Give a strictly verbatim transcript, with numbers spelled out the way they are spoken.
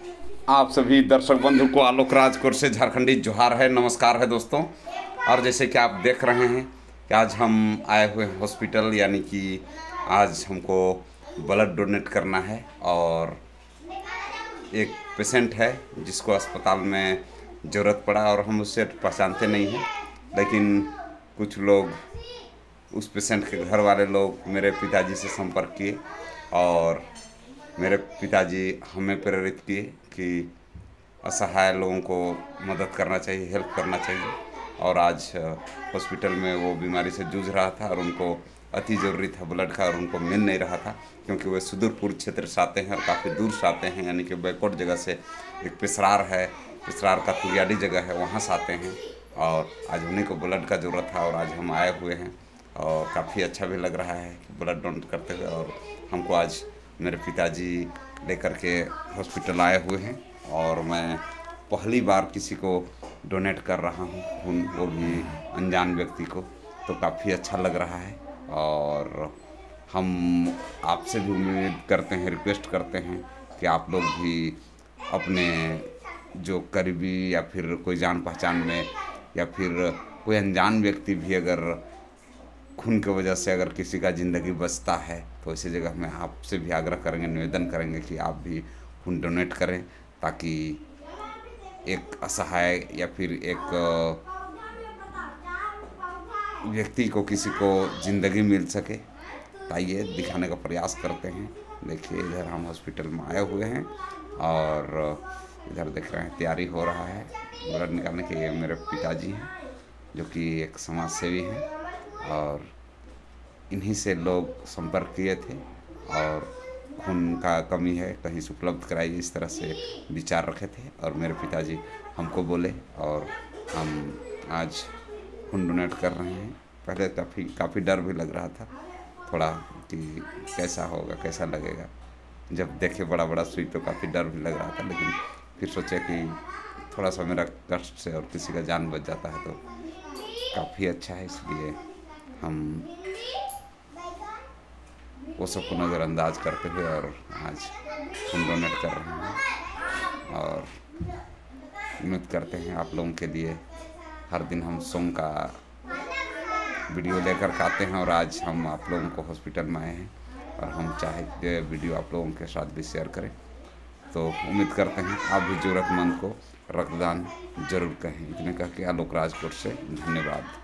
आप सभी दर्शक बंधु को आलोक राजकोट से झारखंडी जोहार है, नमस्कार है दोस्तों। और जैसे कि आप देख रहे हैं कि आज हम आए हुए हैं हॉस्पिटल, यानी कि आज हमको ब्लड डोनेट करना है। और एक पेशेंट है जिसको अस्पताल में ज़रूरत पड़ा और हम उससे पहचानते नहीं हैं, लेकिन कुछ लोग, उस पेशेंट के घर वाले लोग मेरे पिताजी से संपर्क किए और मेरे पिताजी हमें प्रेरित किए कि असहाय लोगों को मदद करना चाहिए, हेल्प करना चाहिए। और आज हॉस्पिटल में वो बीमारी से जूझ रहा था और उनको अति ज़रूरी था ब्लड का, और उनको मिल नहीं रहा था क्योंकि वे सुदूरपुर क्षेत्र से आते हैं और काफ़ी दूर से आते हैं, यानी कि बैकवर्ड जगह से। एक पिसरार है, पिसरार का तुरियाडी जगह है, वहाँ से आते हैं और आज उन्हीं को ब्लड का ज़रूरत था और आज हम आए हुए हैं। और काफ़ी अच्छा भी लग रहा है ब्लड डोनेट करते हुए। और हमको आज मेरे पिताजी लेकर के हॉस्पिटल आए हुए हैं और मैं पहली बार किसी को डोनेट कर रहा हूँ खून, वो भी अनजान व्यक्ति को, तो काफ़ी अच्छा लग रहा है। और हम आपसे भी उम्मीद करते हैं, रिक्वेस्ट करते हैं कि आप लोग भी अपने जो करीबी या फिर कोई जान पहचान में या फिर कोई अनजान व्यक्ति भी अगर खून की वजह से अगर किसी का ज़िंदगी बचता है तो इसी जगह में आपसे भी आग्रह करेंगे, निवेदन करेंगे कि आप भी खून डोनेट करें, ताकि एक असहाय या फिर एक व्यक्ति को, किसी को ज़िंदगी मिल सके। आइए दिखाने का प्रयास करते हैं। देखिए इधर हम हॉस्पिटल में आए हुए हैं और इधर देख रहे हैं तैयारी हो रहा है ब्लड निकालने के। ये मेरे पिताजी हैं जो कि एक समाज सेवी हैं और इन्हीं से लोग संपर्क किए थे और खून का कमी है, कहीं से उपलब्ध कराइए, इस तरह से विचार रखे थे और मेरे पिताजी हमको बोले और हम आज खून डोनेट कर रहे हैं। पहले काफ़ी काफ़ी डर भी लग रहा था थोड़ा कि कैसा होगा, कैसा लगेगा। जब देखे बड़ा बड़ा सुई तो काफ़ी डर भी लग रहा था, लेकिन फिर सोचे कि थोड़ा सा मेरा कष्ट से और किसी का जान बच जाता है तो काफ़ी अच्छा है, इसलिए हम वो सबको नज़रअंदाज करते हुए और आज खून डोनेट कर रहे हैं। और उम्मीद करते हैं आप लोगों के लिए हर दिन हम सॉन्ग का वीडियो लेकर के आते हैं और आज हम आप लोगों को हॉस्पिटल में आए हैं और हम चाहे वीडियो आप लोगों के साथ भी शेयर करें। तो उम्मीद करते हैं आप भी ज़रूरतमंद को रक्तदान जरूर करें। इतने कह के आलोक राजकोट से धन्यवाद।